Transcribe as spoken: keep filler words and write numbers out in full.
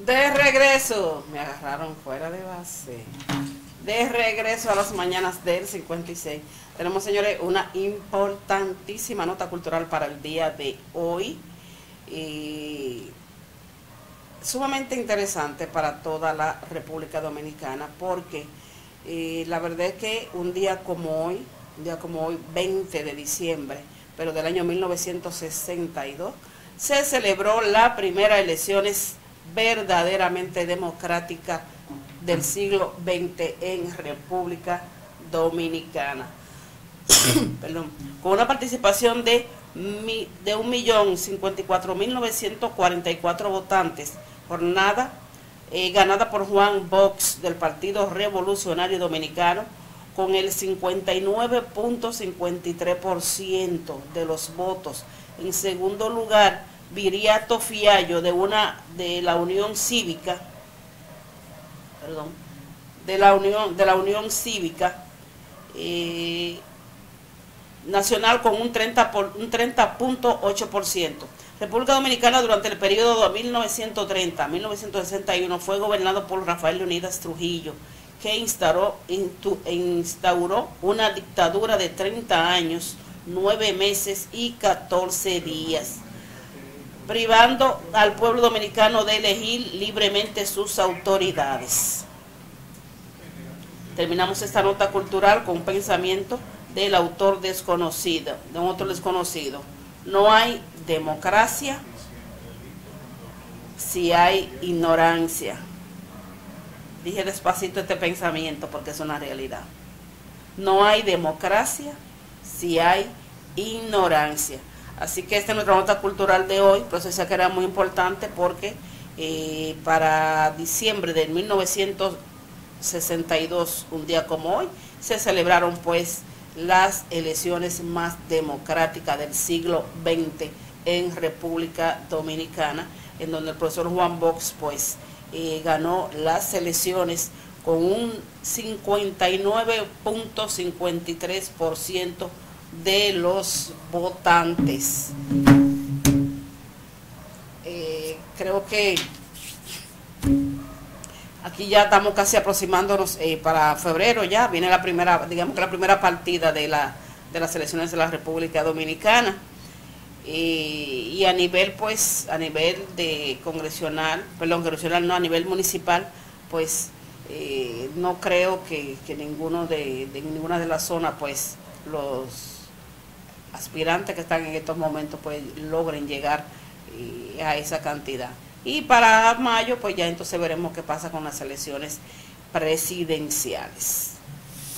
De regreso, me agarraron fuera de base. De regreso a las mañanas del cincuenta y seis. Tenemos, señores, una importantísima nota cultural para el día de hoy. Y sumamente interesante para toda la República Dominicana, porque eh, la verdad es que un día como hoy, un día como hoy, veinte de diciembre, pero del año mil novecientos sesenta y dos, se celebró la primera elecciones verdaderamente democrática del siglo veinte en República Dominicana. Perdón, con una participación de, de un millón cincuenta y cuatro mil novecientos cuarenta y cuatro votantes, jornada eh, ganada por Juan Bosch del Partido Revolucionario Dominicano, con el cincuenta y nueve punto cincuenta y tres por ciento de los votos. En segundo lugar, Viriato Fiallo de una de la Unión Cívica, perdón, de la Unión de la Unión Cívica eh, Nacional con un treinta punto ocho por ciento. República Dominicana durante el periodo de mil novecientos treinta a mil novecientos sesenta y uno fue gobernado por Rafael Leónidas Trujillo, que instauró, instauró una dictadura de treinta años, nueve meses y catorce días, privando al pueblo dominicano de elegir libremente sus autoridades. Terminamos esta nota cultural con un pensamiento del autor desconocido, de un otro desconocido. No hay democracia si hay ignorancia. Dije despacito este pensamiento porque es una realidad. No hay democracia si hay ignorancia. Así que esta es nuestra nota cultural de hoy, pero se que era muy importante porque eh, para diciembre de mil novecientos sesenta y dos, un día como hoy, se celebraron pues las elecciones más democráticas del siglo veinte en República Dominicana, en donde el profesor Juan Bosch pues eh, ganó las elecciones con un cincuenta y nueve punto cincuenta y tres por ciento de los votantes. Eh, creo que aquí ya estamos casi aproximándonos eh, para febrero, ya viene la primera, digamos que la primera partida de, la, de las elecciones de la República Dominicana. Eh, y a nivel, pues, a nivel de congresional, perdón, congresional no, a nivel municipal, pues, eh, no creo que, que ninguno de, de ninguna de las zonas, pues, los aspirantes que están en estos momentos pues logren llegar eh, a esa cantidad. Y para mayo pues ya entonces veremos qué pasa con las elecciones presidenciales.